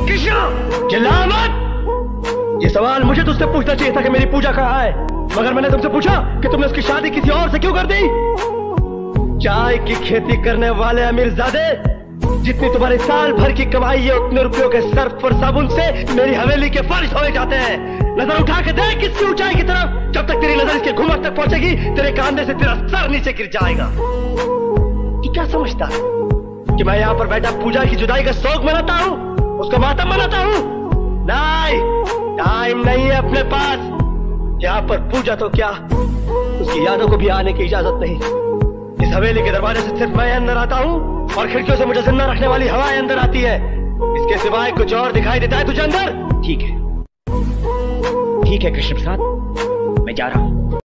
कृष्णा चिल्ला मत। ये सवाल मुझे तुझसे पूछना चाहिए था कि मेरी पूजा कहाँ है, मगर मैंने तुमसे पूछा कि तुमने उसकी शादी किसी और से क्यों कर दी। चाय की खेती करने वाले अमीरजादे, जितनी तुम्हारी साल भर की कमाई है उतने रुपयों के सर्फ और साबुन से मेरी हवेली के फर्श होए जाते हैं। नजर उठा के देख किसकी ऊंचाई की तरफ, जब तक तेरी नजर इसके घुमट तक पहुंचेगी तेरे कांधे से तेरा सर नीचे गिर जाएगा। तू क्या समझता है कि मैं यहाँ पर बैठा पूजा की जुदाई का शोक मनाता हूँ, उसका मातम मनाता हूँ? नहीं, टाइम नहीं है अपने पास। यहाँ पर पूजा तो क्या, उसकी यादों को भी आने की इजाजत नहीं। इस हवेली के दरवाजे से सिर्फ मैं अंदर आता हूँ और खिड़कियों से मुझे जिंदा रखने वाली हवाएं अंदर आती है। इसके सिवाय कुछ और दिखाई देता है तुझे अंदर? ठीक है कृष्ण प्रसाद, मैं जा रहा हूँ।